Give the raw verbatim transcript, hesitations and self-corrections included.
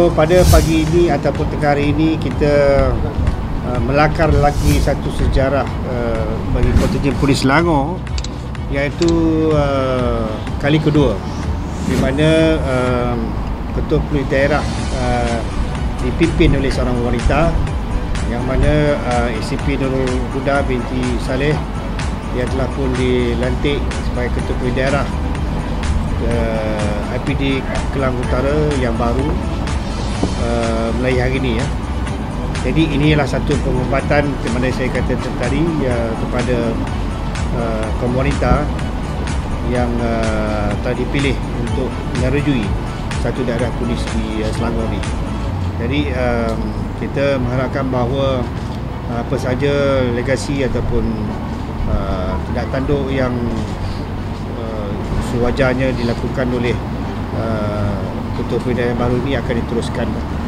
So pada pagi ini ataupun tengah hari ini kita uh, melakar lagi satu sejarah uh, bagi kontingen Polis Selangor, iaitu uh, kali kedua di mana uh, Ketua Polis Daerah uh, dipimpin oleh seorang wanita yang mana uh, A C P Nurul Huda binti Saleh, dia telah pun dilantik sebagai Ketua Polis Daerah uh, I P D Kelang Utara yang baru uh, mulai hari ini ya. Jadi inilah satu penghormatan di mana saya kata tadi uh, kepada uh, kaum wanita yang uh, telah dipilih untuk menyerujui satu daerah polis di uh, Selangor ni. Jadi um, kita mengharapkan bahawa uh, apa saja legasi ataupun uh, tindak tanduk yang uh, sewajarnya dilakukan oleh uh, Ketua Polis Daerah baru ini akan diteruskan.